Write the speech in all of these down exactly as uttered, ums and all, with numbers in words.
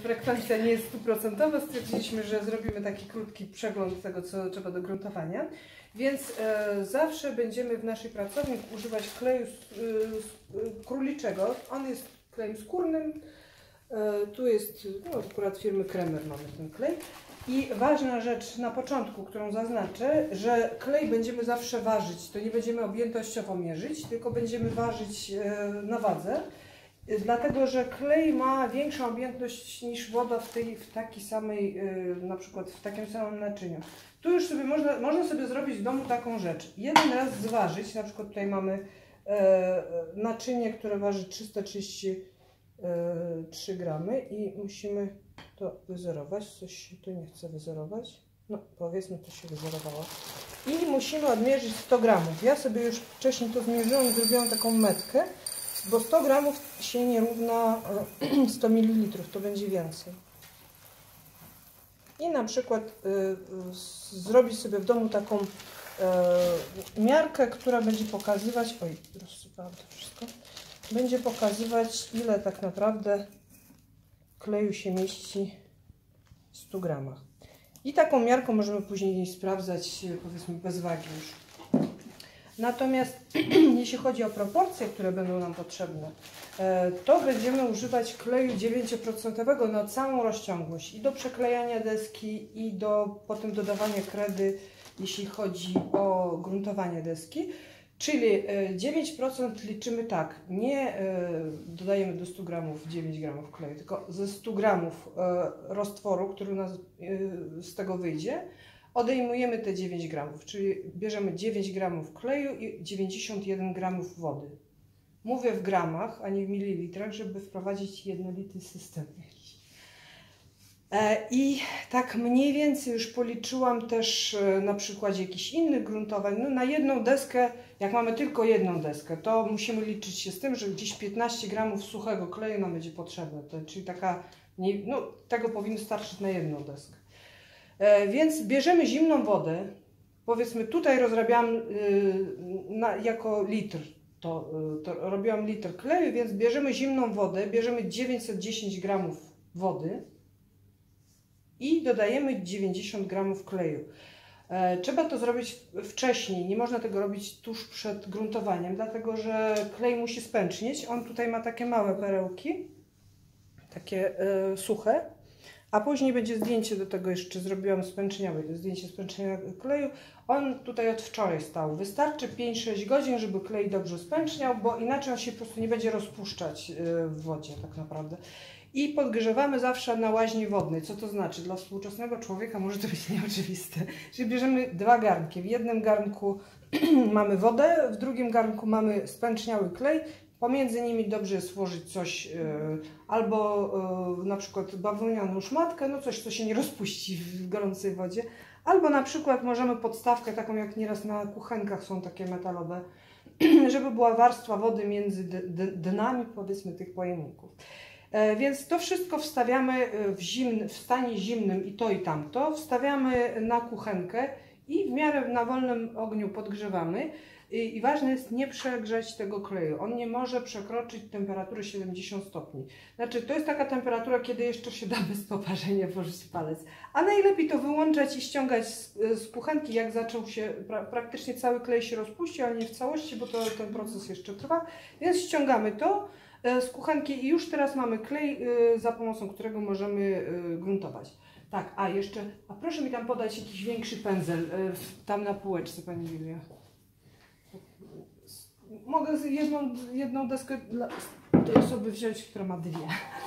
frekwencja nie jest stuprocentowa, stwierdziliśmy, że zrobimy taki krótki przegląd tego, co trzeba do gruntowania. Więc e, zawsze będziemy w naszej pracowni używać kleju e, króliczego. On jest klejem skórnym. E, tu jest, no, akurat firmy Kremer mamy ten klej. I ważna rzecz na początku, którą zaznaczę, że klej będziemy zawsze ważyć. To nie będziemy objętościowo mierzyć, tylko będziemy ważyć e, na wadze. Dlatego, że klej ma większą objętość niż woda w tej, w takiej samej, yy, na przykład w takim samym naczyniu. Tu już sobie można, można sobie zrobić w domu taką rzecz. Jeden raz zważyć, na przykład tutaj mamy yy, naczynie, które waży trzysta trzydzieści trzy gramy i musimy to wyzerować. Coś się tu nie chce wyzerować. No, powiedzmy, to się wyzerowało. I musimy odmierzyć sto gramów. Ja sobie już wcześniej to zmierzyłam i zrobiłam taką metkę. Bo sto gramów się nie równa sto mililitrów, to będzie więcej. I na przykład y, y, zrobić sobie w domu taką y, miarkę, która będzie pokazywać, oj, rozsypałam to wszystko, będzie pokazywać, ile tak naprawdę kleju się mieści w stu gramach. I taką miarką możemy później sprawdzać, powiedzmy, bez wagi już. Natomiast jeśli chodzi o proporcje, które będą nam potrzebne, to będziemy używać kleju dziewięć procent na całą rozciągłość i do przeklejania deski, i do potem dodawania kredy, jeśli chodzi o gruntowanie deski. Czyli dziewięć procent liczymy tak, nie dodajemy do stu gramów dziewięć gramów kleju, tylko ze stu gramów roztworu, który u nas z tego wyjdzie, odejmujemy te dziewięć gramów, czyli bierzemy dziewięć gramów kleju i dziewięćdziesiąt jeden gramów wody. Mówię w gramach, a nie w mililitrach, żeby wprowadzić jednolity system. I tak mniej więcej już policzyłam też na przykładzie jakichś innych gruntowań. No, na jedną deskę, jak mamy tylko jedną deskę, to musimy liczyć się z tym, że gdzieś piętnaście gramów suchego kleju nam będzie potrzebne. To, czyli taka, no, tego powinno starczyć na jedną deskę. Więc bierzemy zimną wodę, powiedzmy tutaj rozrabiałam yy, na, jako litr, to, yy, to robiłam litr kleju, więc bierzemy zimną wodę, bierzemy dziewięćset dziesięć gramów wody i dodajemy dziewięćdziesiąt gramów kleju. E, trzeba to zrobić wcześniej, nie można tego robić tuż przed gruntowaniem, dlatego że klej musi spęcznieć. On tutaj ma takie małe perełki, takie yy, suche. A później będzie zdjęcie do tego, jeszcze zrobiłam spęczniałe, zdjęcie spęczenia kleju. On tutaj od wczoraj stał. Wystarczy pięć sześć godzin, żeby klej dobrze spęczniał, bo inaczej on się po prostu nie będzie rozpuszczać w wodzie tak naprawdę. I podgrzewamy zawsze na łaźni wodnej. Co to znaczy? Dla współczesnego człowieka może to być nieoczywiste. Czyli bierzemy dwa garnki. W jednym garnku mamy wodę, w drugim garnku mamy spęczniały klej. Pomiędzy nimi dobrze jest włożyć coś, yy, albo yy, na przykład bawełnianą szmatkę, no coś, co się nie rozpuści w gorącej wodzie, albo na przykład możemy podstawkę, taką jak nieraz na kuchenkach są takie metalowe, żeby była warstwa wody między dnami, powiedzmy, tych pojemników. E, więc to wszystko wstawiamy w, zimny, w stanie zimnym i to i tamto, wstawiamy na kuchenkę i w miarę na wolnym ogniu podgrzewamy. I ważne jest nie przegrzać tego kleju. On nie może przekroczyć temperatury siedemdziesiąt stopni. Znaczy, to jest taka temperatura, kiedy jeszcze się da bez poparzenia włożyć palec. A najlepiej to wyłączać i ściągać z, z kuchenki, jak zaczął się, pra, praktycznie cały klej się rozpuści, ale nie w całości, bo to, ten proces jeszcze trwa. Więc ściągamy to z kuchenki i już teraz mamy klej, za pomocą którego możemy gruntować. Tak, a jeszcze, a proszę mi tam podać jakiś większy pędzel, tam na półeczce, Pani Julia. Mogę jedną, jedną deskę dla tej osoby wziąć, która ma dwie.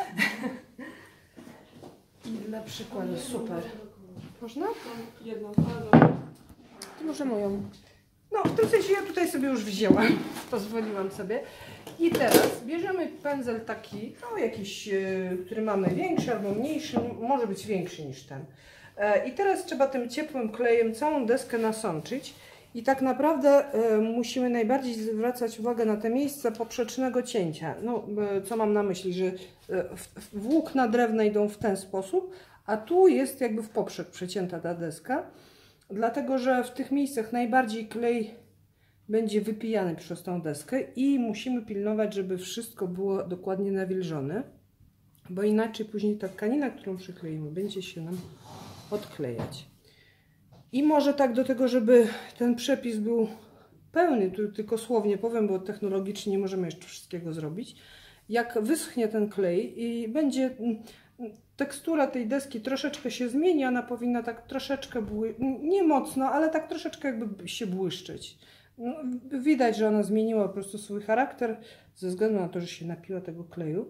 I dla przykładu, super. Można? Jedną, to może moją. No, w tym sensie ja tutaj sobie już wzięłam, pozwoliłam sobie. I teraz bierzemy pędzel taki, no jakiś, który mamy większy albo mniejszy, może być większy niż ten. I teraz trzeba tym ciepłym klejem całą deskę nasączyć. I tak naprawdę y, musimy najbardziej zwracać uwagę na te miejsca poprzecznego cięcia. No, y, co mam na myśli, że y, włókna drewna idą w ten sposób, a tu jest jakby w poprzek przecięta ta deska, dlatego że w tych miejscach najbardziej klej będzie wypijany przez tą deskę i musimy pilnować, żeby wszystko było dokładnie nawilżone. bo inaczej później ta tkanina, którą przykleimy, będzie się nam odklejać. I może tak do tego, żeby ten przepis był pełny, tu tylko słownie powiem, bo technologicznie nie możemy jeszcze wszystkiego zrobić. Jak wyschnie ten klej i będzie tekstura tej deski troszeczkę się zmieni, ona powinna tak troszeczkę, bły... nie mocno, ale tak troszeczkę jakby się błyszczeć. No, widać, że ona zmieniła po prostu swój charakter ze względu na to, że się napiła tego kleju.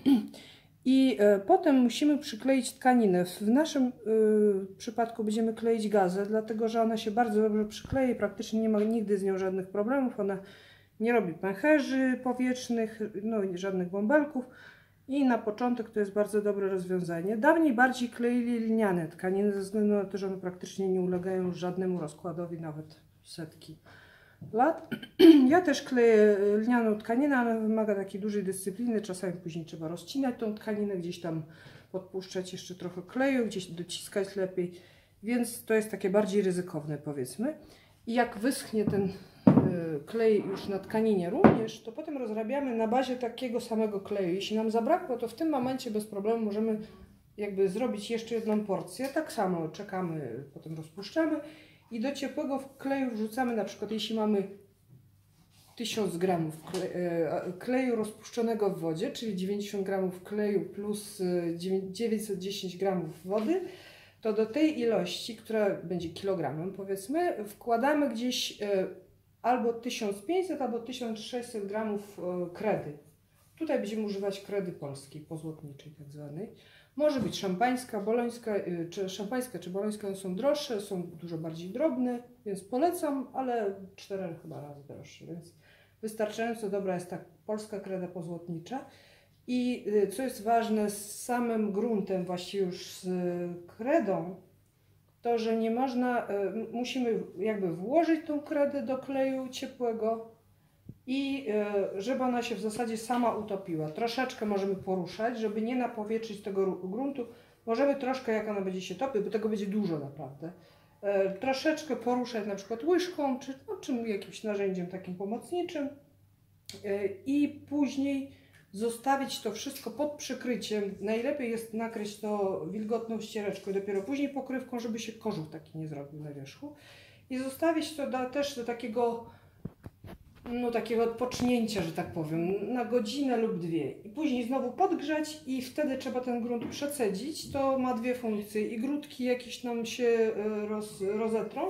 I e, potem musimy przykleić tkaninę. W naszym y, przypadku będziemy kleić gazę, dlatego że ona się bardzo dobrze przyklei, praktycznie nie ma nigdy z nią żadnych problemów. Ona nie robi pęcherzy powietrznych, no i żadnych bąbelków. I na początek to jest bardzo dobre rozwiązanie. Dawniej bardziej kleili lniane tkaniny, ze względu na to, że one praktycznie nie ulegają żadnemu rozkładowi, nawet setki lat. Ja też kleję lnianą tkaninę, ale wymaga takiej dużej dyscypliny. Czasami później trzeba rozcinać tą tkaninę, gdzieś tam podpuszczać jeszcze trochę kleju, gdzieś dociskać lepiej, więc to jest takie bardziej ryzykowne, powiedzmy. I jak wyschnie ten klej już na tkaninie również, to potem rozrabiamy na bazie takiego samego kleju. Jeśli nam zabrakło, to w tym momencie bez problemu możemy jakby zrobić jeszcze jedną porcję. Tak samo czekamy, potem rozpuszczamy i do ciepłego kleju wrzucamy, na przykład jeśli mamy tysiąc gramów kleju rozpuszczonego w wodzie, czyli dziewięćdziesiąt gramów kleju plus dziewięćset dziesięć gramów wody, to do tej ilości, która będzie kilogramem powiedzmy, wkładamy gdzieś albo tysiąc pięćset, albo tysiąc sześćset gramów kredy. Tutaj będziemy używać kredy polskiej, pozłotniczej tak zwanej. Może być szampańska, bolońska, czy szampańska, czy bolońska, one są droższe, są dużo bardziej drobne, więc polecam, ale cztery chyba razy droższe, więc wystarczająco dobra jest ta polska kreda pozłotnicza. I co jest ważne z samym gruntem, właściwie już z kredą, to, że nie można, musimy jakby włożyć tą kredę do kleju ciepłego i żeby ona się w zasadzie sama utopiła. Troszeczkę możemy poruszać, żeby nie napowietrzyć tego gruntu. Możemy troszkę, jak ona będzie się topić, bo tego będzie dużo naprawdę, troszeczkę poruszać na przykład łyżką, czy, no, czy jakimś narzędziem takim pomocniczym i później zostawić to wszystko pod przykryciem. Najlepiej jest nakryć to wilgotną ściereczką, dopiero później pokrywką, żeby się kożuch taki nie zrobił na wierzchu. I zostawić to do, też do takiego, no, takiego odpocznięcia, że tak powiem, na godzinę lub dwie. I później znowu podgrzać i wtedy trzeba ten grunt przecedzić. To ma dwie funkcje. I grudki jakieś nam się roz, rozetrą.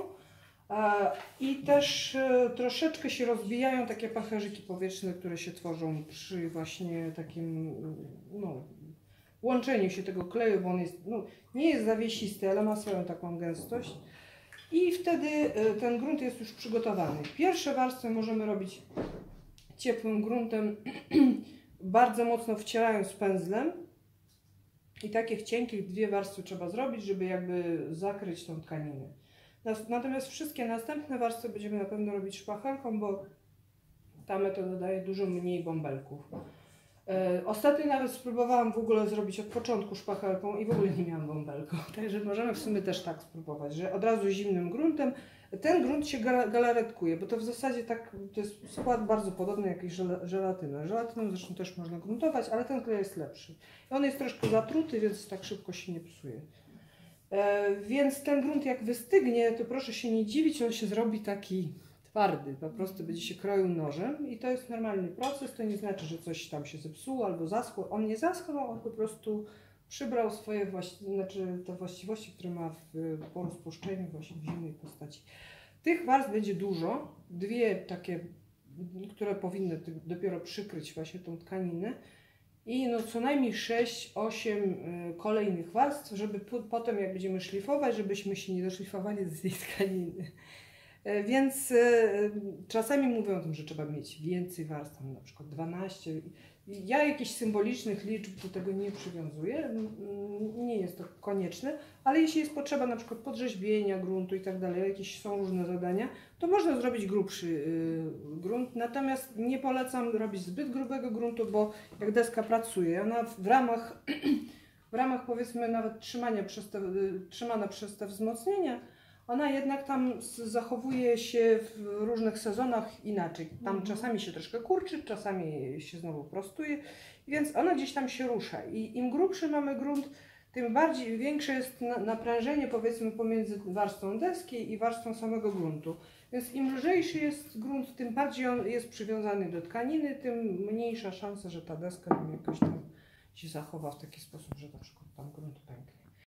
I też troszeczkę się rozbijają takie pęcherzyki powietrzne, które się tworzą przy właśnie takim, no, łączeniu się tego kleju, bo on jest, no, nie jest zawiesisty, ale ma swoją taką gęstość. I wtedy ten grunt jest już przygotowany. Pierwsze warstwy możemy robić ciepłym gruntem, bardzo mocno wcierając pędzlem. I takich cienkich dwie warstwy trzeba zrobić, żeby jakby zakryć tą tkaninę. Natomiast wszystkie następne warstwy będziemy na pewno robić szpachelką, bo ta metoda daje dużo mniej bąbelków. E, ostatnio nawet spróbowałam w ogóle zrobić od początku szpachelką i w ogóle nie miałam bąbelków. Także możemy w sumie też tak spróbować, że od razu zimnym gruntem. Ten grunt się galaretkuje, bo to w zasadzie tak, to jest skład bardzo podobny jak żelatyna. Żelatyną zresztą też można gruntować, ale ten klej jest lepszy. On jest troszkę zatruty, więc tak szybko się nie psuje. E, więc ten grunt jak wystygnie, to proszę się nie dziwić, on się zrobi taki twardy, po prostu będzie się kroił nożem i to jest normalny proces, to nie znaczy, że coś tam się zepsuło albo zaschło. On nie zaschnął, on po prostu przybrał swoje właści znaczy te właściwości, które ma w, po rozpuszczeniu właśnie w zimnej postaci. Tych warstw będzie dużo, dwie takie, które powinny dopiero przykryć właśnie tą tkaninę. I no co najmniej sześć osiem kolejnych warstw, żeby potem jak będziemy szlifować, żebyśmy się nie doszlifowali z tej tkaniny. Więc czasami mówią o tym, że trzeba mieć więcej warstw, na przykład dwanaście. Ja jakichś symbolicznych liczb do tego nie przywiązuję, nie jest to konieczne, ale jeśli jest potrzeba na przykład podrzeźbienia gruntu i tak dalej, jakieś są różne zadania, to można zrobić grubszy grunt, natomiast nie polecam robić zbyt grubego gruntu, bo jak deska pracuje, ona w ramach, w ramach powiedzmy nawet trzymania przez te, trzymana przez te wzmocnienia, ona jednak tam z- zachowuje się w różnych sezonach inaczej. Tam Mhm. czasami się troszkę kurczy, czasami się znowu prostuje, więc ona gdzieś tam się rusza. I im grubszy mamy grunt, tym bardziej większe jest na- naprężenie, powiedzmy, pomiędzy warstwą deski i warstwą samego gruntu. Więc im lżejszy jest grunt, tym bardziej on jest przywiązany do tkaniny, tym mniejsza szansa, że ta deska nam jakoś tam się zachowa w taki sposób, że na przykład tam grunt pęknie.